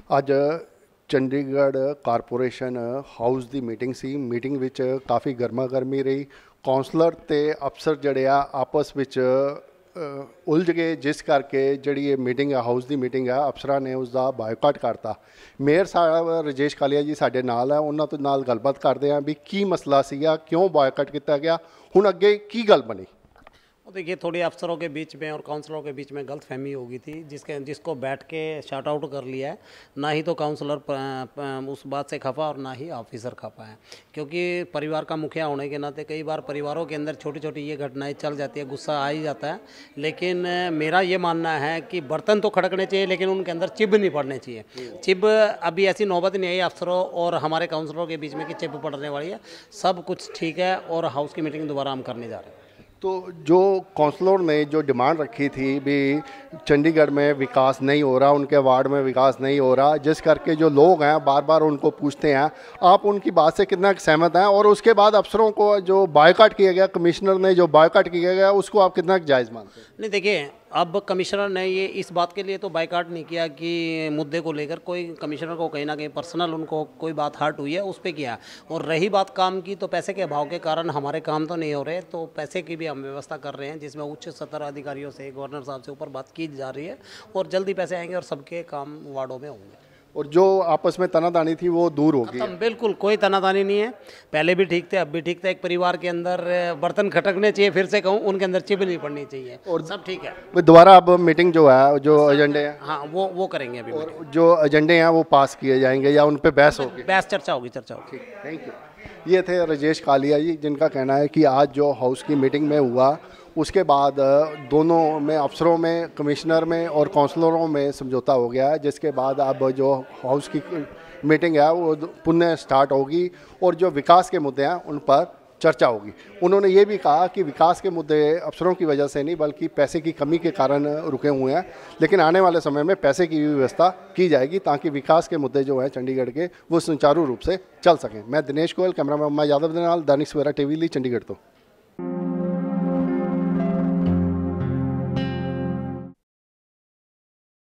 ਅੱਜ Chandigarh corporation house ਦੀ meeting ਸੀ। ਮੀਟਿੰਗ ਵਿੱਚ ਕਾਫੀ ਗਰਮਾ ਗਰਮੀ ਰਹੀ। ਕੌਂਸਲਰ ਤੇ ਅਫਸਰ ਜਿਹੜੇ ਆ ਆਪਸ ਵਿੱਚ ਉਲਝ ਗਏ, ਜਿਸ ਕਰਕੇ ਜਿਹੜੀ ਇਹ ਮੀਟਿੰਗ ਆ, ਹਾਊਸ ਦੀ ਮੀਟਿੰਗ ਆ, ਅਫਸਰਾਂ ਨੇ ਉਸ ਦਾ ਬਾਈਕਾਟ ਕਰਤਾ। ਮੇਅਰ ਸਾਹਿਬ ਰਜੇਸ਼ ਕਾਲੀਆ ਜੀ ਸਾਡੇ ਨਾਲ ਆ, ਉਹਨਾਂ ਤੋਂ ਨਾਲ ਗੱਲਬਾਤ ਕਰਦੇ ਆ ਵੀ ਕੀ ਮਸਲਾ ਸੀਗਾ, ਕਿਉਂ ਬਾਈਕਾਟ ਕੀਤਾ ਗਿਆ, ਹੁਣ ਅੱਗੇ ਕੀ ਗੱਲ ਬਣੀ। वो देखिए, थोड़ी अफसरों के बीच में और काउंसलरों के बीच में गलतफहमी हो गई थी, जिसको बैठ के शॉर्ट आउट कर लिया है। ना ही तो काउंसलर उस बात से खफा और ना ही ऑफिसर खफा है, क्योंकि परिवार का मुखिया होने के नाते कई बार परिवारों के अंदर छोटी छोटी ये घटनाएं चल जाती है, गुस्सा आ ही जाता है। लेकिन मेरा ये मानना है कि बर्तन तो खड़कने चाहिए, लेकिन उनके अंदर चिब नहीं पड़ने चाहिए। चिब अभी ऐसी नौबत नहीं आई अफसरों और हमारे काउंसलरों के बीच में कि चिब पड़ने वाली है। सब कुछ ठीक है और हाउस की मीटिंग दोबारा हम करने जा रहे हैं। तो जो कौंसलर ने जो डिमांड रखी थी भी चंडीगढ़ में विकास नहीं हो रहा, उनके वार्ड में विकास नहीं हो रहा, जिस करके जो लोग हैं बार बार उनको पूछते हैं, आप उनकी बात से कितना सहमत हैं? और उसके बाद अफसरों को जो बायकाट किया गया, कमिश्नर ने जो बायकाट किया गया, उसको आप कितना जायज़ मानते हैं? नहीं, देखिए, अब कमिश्नर ने ये इस बात के लिए तो बायकाट नहीं किया कि मुद्दे को लेकर कोई कमिश्नर को कहीं ना कहीं पर्सनल उनको कोई बात हर्ट हुई है, उस पर किया। और रही बात काम की, तो पैसे के अभाव के कारण हमारे काम तो नहीं हो रहे, तो पैसे की भी हम व्यवस्था कर रहे हैं, जिसमें उच्च स्तर अधिकारियों से, गवर्नर साहब से ऊपर बात की जा रही है और जल्दी पैसे आएंगे और सबके काम वार्डों में होंगे। और जो आपस में तनातानी थी वो दूर होगी? बिल्कुल कोई तनातानी नहीं है, पहले भी ठीक थे, अब भी ठीक थे। एक परिवार के अंदर बर्तन खटकने चाहिए, फिर से कहूँ, उनके अंदर चिब नहीं पड़नी चाहिए और सब ठीक है। दोबारा अब मीटिंग जो है, जो एजेंडे हैं, हाँ वो करेंगे अभी, और जो एजेंडे हैं वो पास किए जाएंगे या उन पर बहस होगी? बहस चर्चा होगी। ठीक, थैंक यू। ये थे रजेश कालिया जी, जिनका कहना है कि आज जो हाउस की मीटिंग में हुआ, उसके बाद दोनों में, अफसरों में, कमिश्नर में और काउंसलरों में समझौता हो गया है, जिसके बाद अब जो हाउस की मीटिंग है वो पुनः स्टार्ट होगी और जो विकास के मुद्दे हैं उन पर चर्चा होगी। उन्होंने ये भी कहा कि विकास के मुद्दे अफसरों की वजह से नहीं बल्कि पैसे की कमी के कारण रुके हुए हैं, लेकिन आने वाले समय में पैसे की भी व्यवस्था की जाएगी ताकि विकास के मुद्दे जो हैं चंडीगढ़ के वो सुचारू रूप से चल सकें। मैं दिनेश गोयल, कैमरामैन उमा यादव के नाल, दैनिक सवेरा टीवी लिए चंडीगढ़ तो।